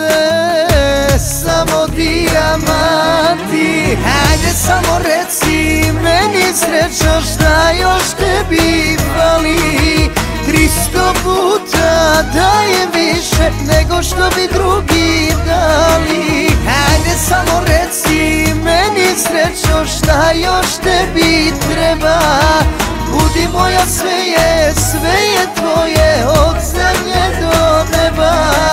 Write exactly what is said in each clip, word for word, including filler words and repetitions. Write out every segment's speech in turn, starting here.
samo dijamanti. Hajde samo reci meni srećo šta još tebi fali. Tristo puta dajem više nego što bi drugi dali. Hajde samo reci meni srećo šta još tebi treba. Budi moja, sve je, sve je tvoje od zemlje do neba.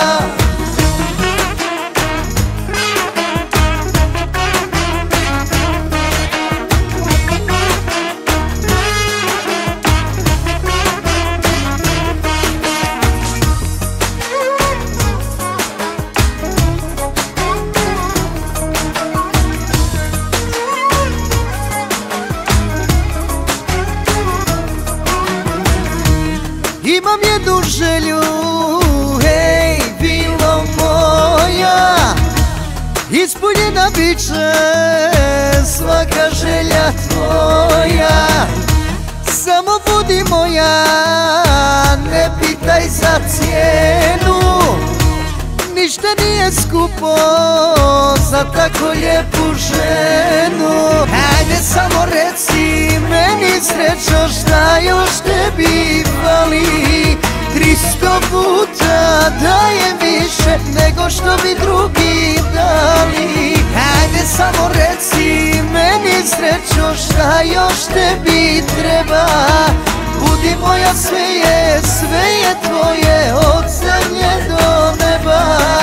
Imam jednu želju, hej, bilo moja, ispunjena bit će svaka želja tvoja. Samo budi moja, ne pitaj za cijenu, ništa nije skupo za tako lijepu ženu. Hajde samo reci meni srećo šta još tebi fali. Tristo puta dajem više nego što bi drugi dali. Hajde samo reci meni srećo šta još tebi treba. Budi moja, sve je, sve je tvoje od zemlje do neba.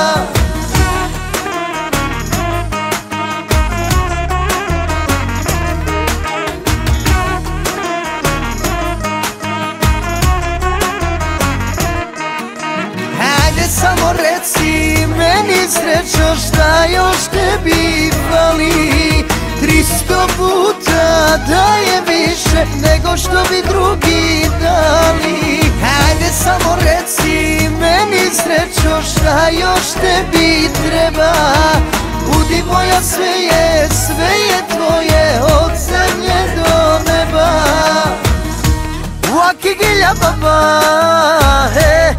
Hajde samo reci meni srećo šta još tebi fali. Tristo puta dajem više nego što bi drugi dali. Hajde samo reci meni srećo šta još tebi treba. Budi moja, sve je, sve je tvoje od zemlje do neba. Wakigilja baba, he